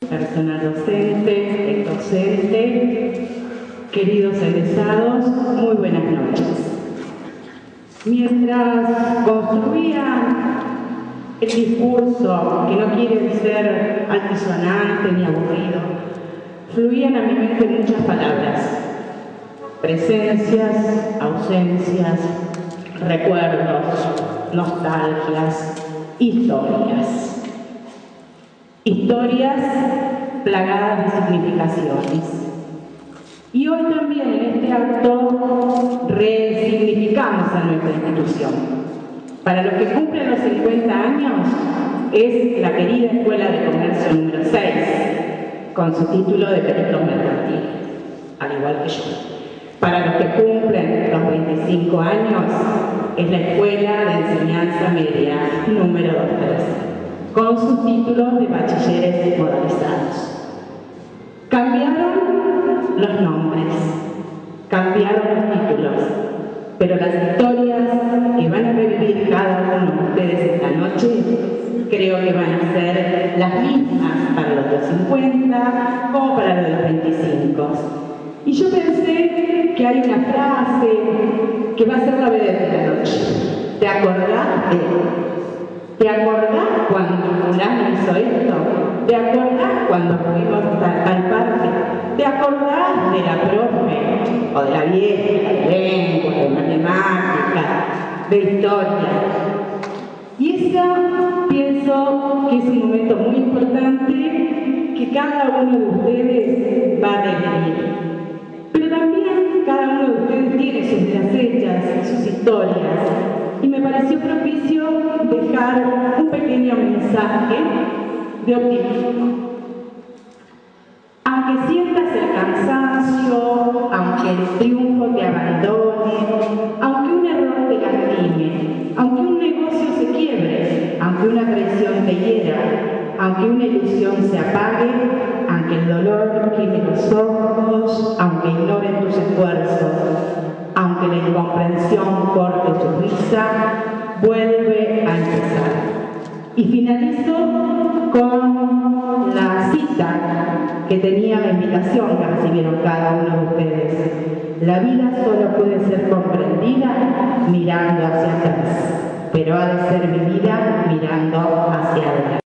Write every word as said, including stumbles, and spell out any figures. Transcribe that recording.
personal docente, ex docente, queridos egresados, muy buenas noches. Mientras construía el discurso, que no quiere ser altisonante ni aburrido, fluían a mi mente muchas palabras: presencias, ausencias, recuerdos, nostalgias, historias. Historias plagadas de significaciones. Y hoy también en este acto resignificamos a nuestra institución. Para los que cumplen los cincuenta años, es la querida Escuela de Comercio número seis, con su título de perito mercantil, al igual que yo. Para los que cumplen los veinticinco años, es la Escuela de Enseñanza Media número doscientos trece, con sus títulos de bachilleres modalizados. Cambiaron los nombres, cambiaron los títulos, pero las historias que van a revivir cada uno de ustedes esta noche, creo que van a ser las mismas para los de los cincuenta como para los de los veinticinco. Y yo pensé que hay una frase que va a ser la vedette de la noche. ¿Te acordás de ¿Te acordás cuando fulano hizo esto? ¿Te acordás cuando fuimos a tal parque? ¿Te acordás de la profe o de la vieja, de lengua, de matemáticas, de historia? Y esa pienso que es un momento muy importante que cada uno de ustedes va a revivir. Pero también cada uno de ustedes tiene sus vidas hechas, sus historias. Y me pareció propicio dejar un pequeño mensaje de optimismo. Aunque sientas el cansancio, aunque el triunfo te abandone, aunque un error te lastime, aunque un negocio se quiebre, aunque una traición te hiera, aunque una ilusión se apague, aunque el dolor queme los ojos, aunque ignoren tus esfuerzos, aunque la incomprensión corte tu risa, vuelve a empezar. Y finalizo con la cita que tenía la invitación que recibieron cada uno de ustedes. La vida solo puede ser comprendida mirando hacia atrás, pero ha de ser vivida mirando hacia adelante.